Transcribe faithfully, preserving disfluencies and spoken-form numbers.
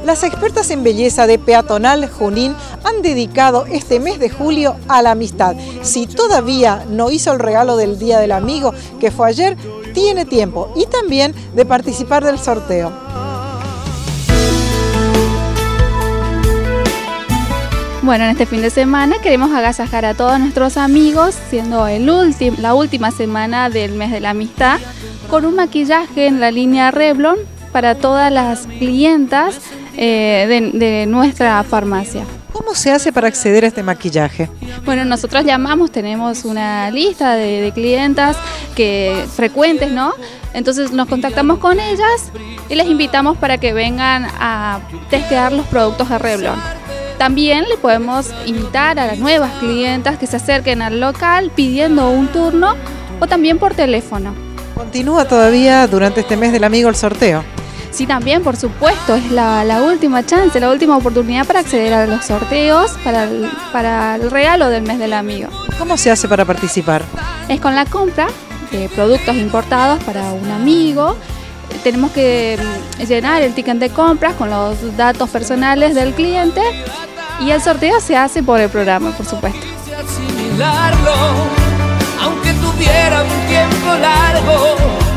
Las expertas en belleza de Peatonal Junín han dedicado este mes de julio a la amistad. Si todavía no hizo el regalo del Día del Amigo, que fue ayer, tiene tiempo y también de participar del sorteo. Bueno, en este fin de semana queremos agasajar a todos nuestros amigos, siendo el ultim, la última semana del mes de la amistad, con un maquillaje en la línea Revlon para todas las clientas eh, de, de nuestra farmacia. ¿Cómo se hace para acceder a este maquillaje? Bueno, nosotros llamamos, tenemos una lista de, de clientas que, frecuentes, ¿no? Entonces nos contactamos con ellas y les invitamos para que vengan a testear los productos de Revlon. También le podemos invitar a las nuevas clientas que se acerquen al local pidiendo un turno o también por teléfono. ¿Continúa todavía durante este mes del amigo el sorteo? Sí, también, por supuesto, es la, la última chance, la última oportunidad para acceder a los sorteos para el, para el regalo del mes del amigo. ¿Cómo se hace para participar? Es con la compra de productos importados para un amigo. Tenemos que llenar el ticket de compras con los datos personales del cliente y el sorteo se hace por el programa, por supuesto. Aunque tuviera un tiempo largo.